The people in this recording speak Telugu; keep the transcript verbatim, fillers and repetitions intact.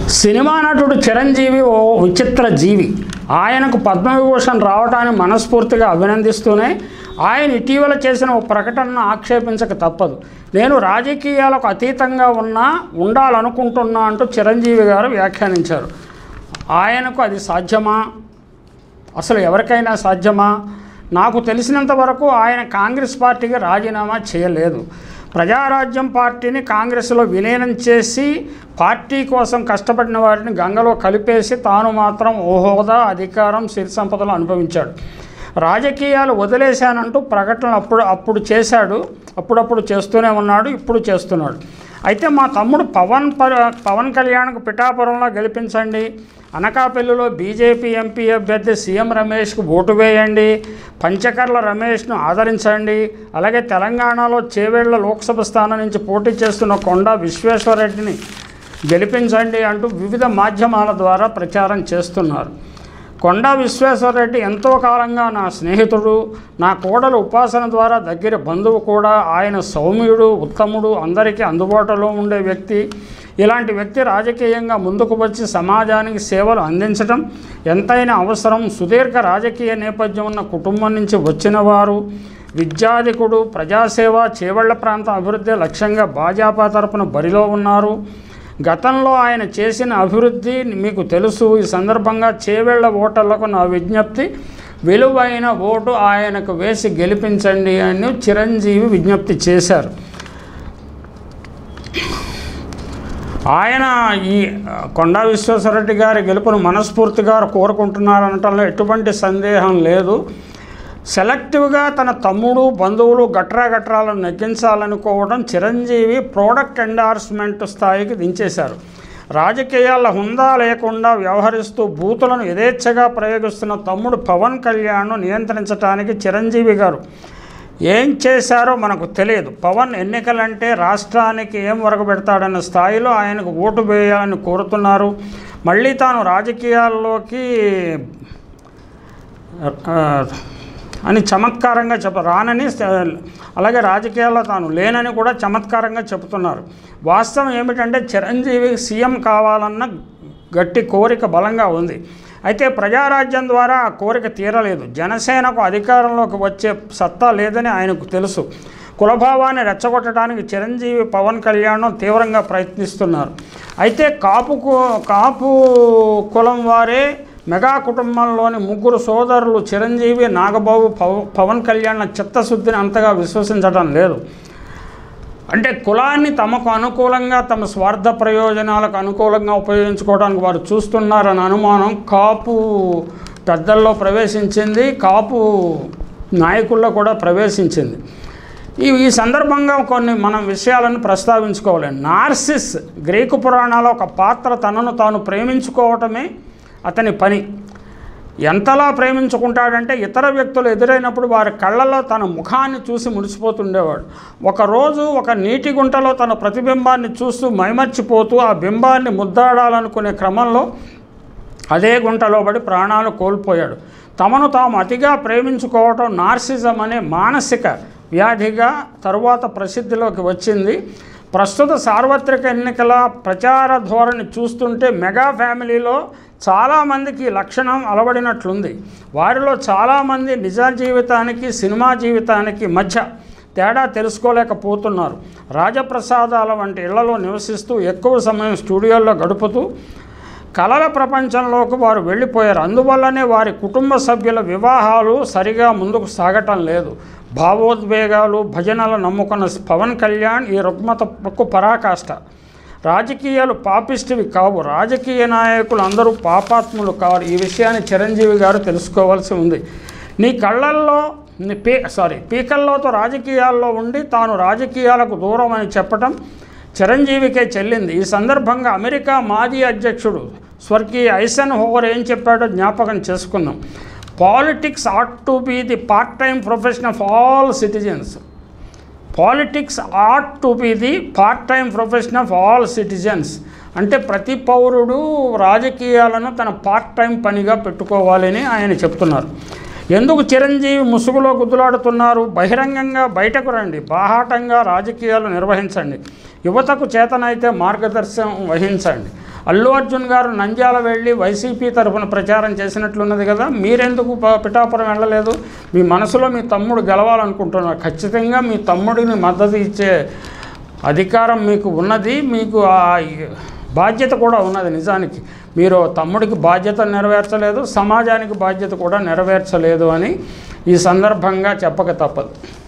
సినిమా నటుడు చిరంజీవి ఓ విచిత్ర జీవి. ఆయనకు పద్మవిభూషణ్ రావడాన్ని మనస్ఫూర్తిగా అభినందిస్తూనే ఆయన ఇటీవల చేసిన ఓ ప్రకటనను ఆక్షేపించక తప్పదు. నేను రాజకీయాలకు అతీతంగా ఉన్నా ఉండాలనుకుంటున్నా అంటూ చిరంజీవి గారు వ్యాఖ్యానించారు. ఆయనకు అది సాధ్యమా? అసలు ఎవరికైనా సాధ్యమా? నాకు తెలిసినంత వరకు ఆయన కాంగ్రెస్ పార్టీకి రాజీనామా చేయలేదు. ప్రజారాజ్యం పార్టీని కాంగ్రెస్లో విలీనం చేసి పార్టీ కోసం కష్టపడిన వారిని గంగలో కలిపేసి తాను మాత్రం ఓ హోదా, అధికారం, సిరి సంపదలు అనుభవించాడు. రాజకీయాలు వదిలేశానంటూ ప్రకటనలు అప్పుడు అప్పుడు చేశాడు, అప్పుడప్పుడు చేస్తూనే ఉన్నాడు, ఇప్పుడు చేస్తున్నాడు. అయితే మా తమ్ముడు పవన్ పవన్ కళ్యాణ్కు పిఠాపురంలో గెలిపించండి, అనకాపల్లిలో బీజేపీ ఎంపీ అభ్యర్థి సీఎం రమేష్కు ఓటు వేయండి, పంచకర్ల రమేష్ను ఆదరించండి, అలాగే తెలంగాణలో చేవేళ్ల లోక్సభ స్థానం నుంచి పోటీ చేస్తున్న కొండా విశ్వేశ్వరరెడ్డిని గెలిపించండి అంటూ వివిధ మాధ్యమాల ద్వారా ప్రచారం చేస్తున్నారు. కొండా విశ్వేశ్వరరెడ్డి ఎంతో కాలంగా నా స్నేహితుడు, నా కోడలు ఉపాసన ద్వారా దగ్గర బంధువు కూడా. ఆయన సౌమ్యుడు, ఉత్తముడు, అందరికీ అందుబాటులో ఉండే వ్యక్తి. ఇలాంటి వ్యక్తి రాజకీయంగా ముందుకు వచ్చి సమాజానికి సేవలు అందించడం ఎంతైనా అవసరం. సుదీర్ఘ రాజకీయ నేపథ్యం ఉన్న కుటుంబం నుంచి వచ్చినవారు, విద్యాధికుడు, ప్రజాసేవ, చేవళ్ల ప్రాంతం అభివృద్ధి లక్ష్యంగా భాజపా తరపున బరిలో ఉన్నారు. గతంలో ఆయన చేసిన అభివృద్ధి మీకు తెలుసు. ఈ సందర్భంగా చేవేళ్ల ఓటర్లకు నా విజ్ఞప్తి, విలువైన ఓటు ఆయనకు వేసి గెలిపించండి అని చిరంజీవి విజ్ఞప్తి చేశారు. ఆయన ఈ కొండా విశ్వేశ్వరరెడ్డి గారి గెలుపును మనస్ఫూర్తిగా కోరుకుంటున్నారనటంలో ఎటువంటి సందేహం లేదు. సెలెక్టివ్గా తన తమ్ముడు, బంధువులు గట్రా గట్రాలను నెగ్గించాలనుకోవడం చిరంజీవి ప్రోడక్ట్ ఎండార్స్మెంట్ స్థాయికి దించేశారు. రాజకీయాల హుందా లేకుండా వ్యవహరిస్తూ బూతులను యథేచ్ఛగా ప్రయోగిస్తున్న తమ్ముడు పవన్ కళ్యాణ్ను నియంత్రించడానికి చిరంజీవి గారు ఏం చేశారో మనకు తెలియదు. పవన్ ఎన్నికలంటే రాష్ట్రానికి ఏం వరకబెడతాడన్న స్థాయిలో ఆయనకు ఓటు వేయాలని కోరుతున్నారు. మళ్ళీ తాను రాజకీయాల్లోకి అని చమత్కారంగా చెప్ప రానని, అలాగే రాజకీయాల్లో తాను లేనని కూడా చమత్కారంగా చెబుతున్నారు. వాస్తవం ఏమిటంటే చిరంజీవి సీఎం కావాలన్న గట్టి కోరిక బలంగా ఉంది. అయితే ప్రజారాజ్యం ద్వారా ఆ కోరిక తీరలేదు. జనసేనకు అధికారంలోకి వచ్చే సత్తా లేదని ఆయనకు తెలుసు. కులభావాన్ని రెచ్చగొట్టడానికి చిరంజీవి పవన్ కళ్యాణ్ తీవ్రంగా ప్రయత్నిస్తున్నారు. అయితే కాపు కాపు కులం వారే మెగా కుటుంబంలోని ముగ్గురు సోదరులు చిరంజీవి, నాగబాబు, పవన్ కళ్యాణ్ చిత్తశుద్ధిని అంతగా విశ్వసించడం లేదు. అంటే కులాన్ని తమకు అనుకూలంగా, తమ స్వార్థ ప్రయోజనాలకు అనుకూలంగా ఉపయోగించుకోవడానికి వారు చూస్తున్నారన్న అనుమానం కాపు పెద్దల్లో ప్రవేశించింది, కాపు నాయకుల్లో కూడా ప్రవేశించింది. ఈ ఈ సందర్భంగా కొన్ని మనం విషయాలను ప్రస్తావించుకోవాలి. నార్సిస్ గ్రీకు పురాణాల ఒక పాత్ర తనను తాను ప్రేమించుకోవటమే అతని పని. ఎంతలా ప్రేమించుకుంటాడంటే ఇతర వ్యక్తులు ఎదురైనప్పుడు వారి కళ్ళల్లో తన ముఖాన్ని చూసి మురిసిపోతుండేవాడు. ఒకరోజు ఒక నీటి గుంటలో తన ప్రతిబింబాన్ని చూస్తూ మైమర్చిపోతూ ఆ బింబాన్ని ముద్దాడాలనుకునే క్రమంలో అదే గుంటలో పడి ప్రాణాలు కోల్పోయాడు. తమను తాము అతిగా ప్రేమించుకోవటం నార్సిజం అనే మానసిక వ్యాధిగా తరువాత ప్రసిద్ధిలోకి వచ్చింది. ప్రస్తుత సార్వత్రిక ఎన్నికల ప్రచార ధోరణి చూస్తుంటే మెగా ఫ్యామిలీలో చాలామందికి ఈ లక్షణం అలవడినట్లుంది. వారిలో చాలామంది నిజ జీవితానికి, సినిమా జీవితానికి మధ్య తేడా తెలుసుకోలేకపోతున్నారు. రాజప్రసాదాల వంటి ఇళ్లలో నివసిస్తూ ఎక్కువ సమయం స్టూడియోల్లో గడుపుతూ కళల ప్రపంచంలోకి వారు వెళ్ళిపోయారు. అందువల్లనే వారి కుటుంబ సభ్యుల వివాహాలు సరిగా ముందుకు సాగటం లేదు. భావోద్వేగాలు, భజనలు నమ్ముకున్న పవన్ కళ్యాణ్ ఈ రుగ్మతకు పరాకాష్ట. రాజకీయాలు పాపిస్టివి కావు, రాజకీయ నాయకులు అందరూ పాపాత్ములు కావు. ఈ విషయాన్ని చిరంజీవి గారు తెలుసుకోవాల్సి ఉంది. నీ కళ్ళల్లో నీ పీ సారీ పీకల్లోతో రాజకీయాల్లో ఉండి తాను రాజకీయాలకు దూరం అని చెప్పటం చిరంజీవికే చెల్లింది. ఈ సందర్భంగా అమెరికా మాజీ అధ్యక్షుడు స్వర్గీయ ఐసెన్ హోవర్ ఏం చెప్పాడో జ్ఞాపకం చేసుకున్నాం. Politics ought to be the part time profession of all citizens. Politics ought to be the part time profession of all citizens అంటే ప్రతి పౌరుడు రాజకీయాలను తన పార్ట్ టైం పనిగా పెట్టుకోవాలని ఆయన చెప్తున్నారు. ఎందుకు చిరంజీవి ముసుగులో గుద్దులాడుతున్నారు? బహిరంగంగా బయటకు రండి, బాహాటంగా రాజకీయాలు నిర్వహించండి, యువతకు చేతనైతే మార్గదర్శనం వహించండి. అల్లు అర్జున్ గారు నంద్యాల వెళ్ళి వైసీపీ తరఫున ప్రచారం చేసినట్లున్నది కదా, మీరెందుకు పిఠాపురం వెళ్ళలేదు? మీ మనసులో మీ తమ్ముడు గెలవాలనుకుంటున్నారు. ఖచ్చితంగా మీ తమ్ముడిని మద్దతు ఇచ్చే అధికారం మీకు ఉన్నది, మీకు ఆ బాధ్యత కూడా ఉన్నది. నిజానికి మీరు తమ్ముడికి బాధ్యత నెరవేర్చలేదు, సమాజానికి బాధ్యత కూడా నెరవేర్చలేదు అని ఈ సందర్భంగా చెప్పక తప్పదు.